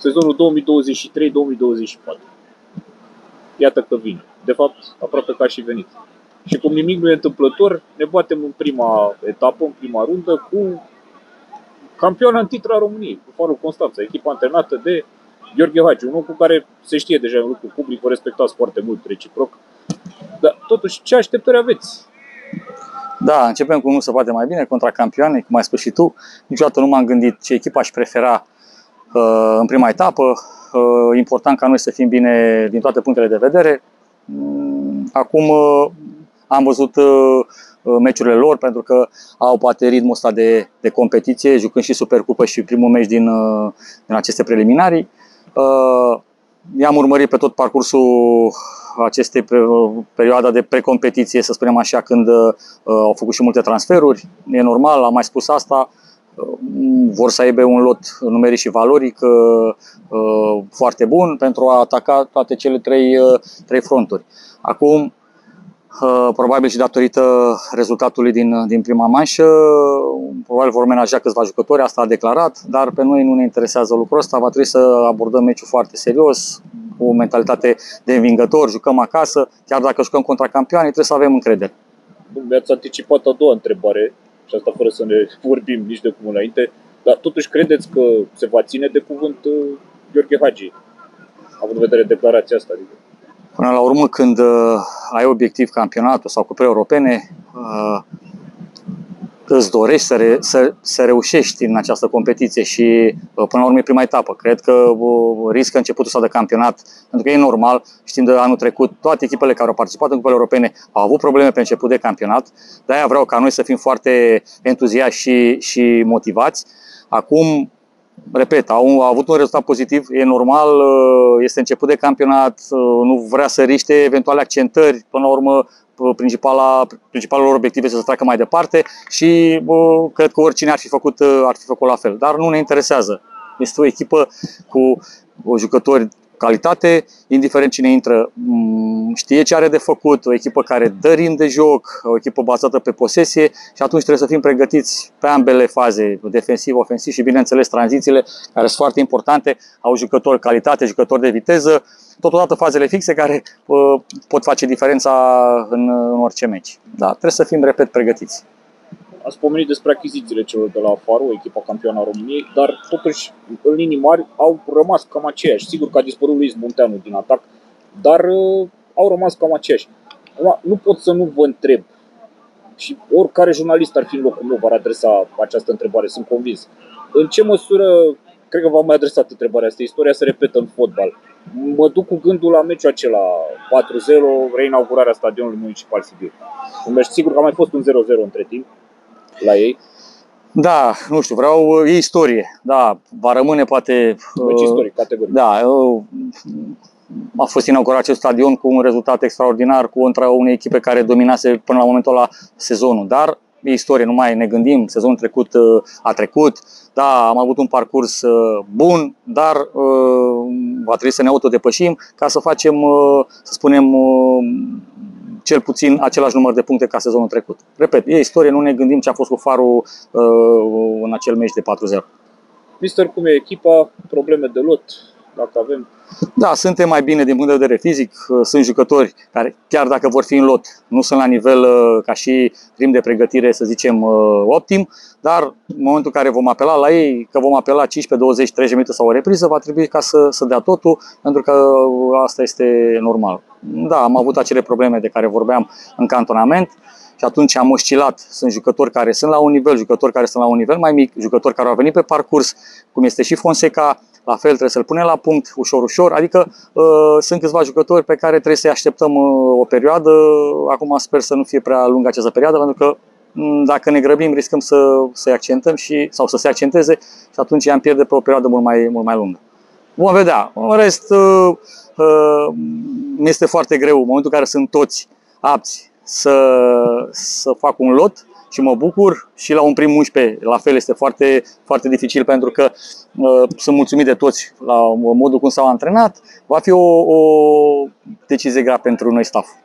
sezonul 2023-2024. Iată că vine. De fapt, aproape că a și venit. Și cum nimic nu e întâmplător, ne batem în prima etapă, în prima rundă, cu campioana în titlu a României, cu Farul Constanța, echipa antrenată de Gheorghe Hagi, unul cu care se știe deja un lucru public, vă respectați foarte mult reciproc. Dar totuși, ce așteptări aveți? Da, începem cu nu se poate mai bine contra campioane, cum ai spus și tu. Niciodată nu m-am gândit ce echipă aș prefera în prima etapă. Important ca noi să fim bine din toate punctele de vedere. Acum am văzut meciurile lor pentru că au poate ritmul ăsta de competiție, jucând și Supercupă și primul meci din aceste preliminarii. I-am urmărit pe tot parcursul acestei perioada de precompetiție, să spunem așa, când au făcut și multe transferuri. E normal, am mai spus asta. Vor să aibă un lot numeric și valoric foarte bun pentru a ataca toate cele trei fronturi. Acum, probabil și datorită rezultatului din prima manșă, probabil vor menaja câțiva jucători, asta a declarat, dar pe noi nu ne interesează lucrul ăsta, va trebui să abordăm meciul foarte serios, cu o mentalitate de învingător, jucăm acasă, chiar dacă jucăm contra campioane, trebuie să avem încredere. Mi-ați anticipat a doua întrebare, și asta fără să ne vorbim nici de cum înainte, dar totuși credeți că se va ține de cuvânt Gheorghe Hagi, având în vedere declarația asta? Adică. Până la urmă, când ai obiectiv campionatul sau cupele europene, îți dorești să reușești în această competiție și până la urmă e prima etapă. Cred că riscă începutul ăsta de campionat, pentru că e normal, știm de anul trecut, toate echipele care au participat în cupele europene au avut probleme pe început de campionat, de-aia vreau ca noi să fim foarte entuziaști și motivați. Acum, repet, au avut un rezultat pozitiv, e normal, este început de campionat, nu vrea să riște eventuale accentări, până la urmă principalul lor obiectiv este să treacă mai departe și cred că oricine ar fi făcut la fel, dar nu ne interesează. Este o echipă cu jucători calitate, indiferent cine intră, știe ce are de făcut, o echipă care dă ritm de joc, o echipă bazată pe posesie și atunci trebuie să fim pregătiți pe ambele faze, defensiv, ofensiv și bineînțeles tranzițiile, care sunt foarte importante, au jucători calitate, jucători de viteză, totodată fazele fixe care pot face diferența în orice meci. Da, trebuie să fim, repet, pregătiți. Ați pomenit despre achizițiile celor de la Faro, echipa campioană a României, dar totuși, în linii mari, au rămas cam aceiași. Sigur că a dispărut Luis Munteanu din atac, dar au rămas cam aceiași. Nu pot să nu vă întreb, și oricare jurnalist ar fi în locul meu v-ar adresa această întrebare, sunt convins. În ce măsură, cred că v-am mai adresat întrebarea asta, istoria se repetă în fotbal. Mă duc cu gândul la meciul acela 4-0, reinaugurarea stadionului municipal Sibiu. Sigur că a mai fost un 0-0 între timp la ei. Da, nu știu, e istorie. Da, va rămâne poate... Meci istoric, categoric. Da, a fost inaugurat acest stadion cu un rezultat extraordinar contra unei echipe care dominase până la momentul ăla sezonul, dar e istorie, nu mai ne gândim, sezonul trecut a trecut, da, am avut un parcurs bun, dar va trebui să ne autodepășim ca să facem, să spunem, cel puțin același număr de puncte ca sezonul trecut. Repet, e istorie, nu ne gândim ce a fost cu Farul în acel meci de 4-0. Mister, cum e echipa? Probleme de lot? Dacă avem... Da, suntem mai bine din punct de vedere fizic. Sunt jucători care, chiar dacă vor fi în lot, nu sunt la nivel ca și ritm de pregătire, să zicem, optim, dar în momentul în care vom apela la ei, că vom apela 15, 20, 30 minute sau o repriză, va trebui ca să dea totul, pentru că asta este normal. Da, am avut acele probleme de care vorbeam în cantonament și atunci am oscilat. Sunt jucători care sunt la un nivel, jucători care sunt la un nivel mai mic, jucători care au venit pe parcurs, cum este și Fonseca, la fel trebuie să-l punem la punct ușor, ușor, adică sunt câțiva jucători pe care trebuie să-i așteptăm o perioadă. Acum sper să nu fie prea lungă această perioadă, pentru că dacă ne grăbim riscăm să-i accentăm sau să se accenteze și atunci i-am pierde pe o perioadă mult mai lungă. Vom vedea. În rest, mi este foarte greu în momentul în care sunt toți apți să fac un lot și mă bucur, și la un prim 11 la fel este foarte, foarte dificil pentru că sunt mulțumit de toți la modul cum s-au antrenat. Va fi o decizie grea pentru noi staff.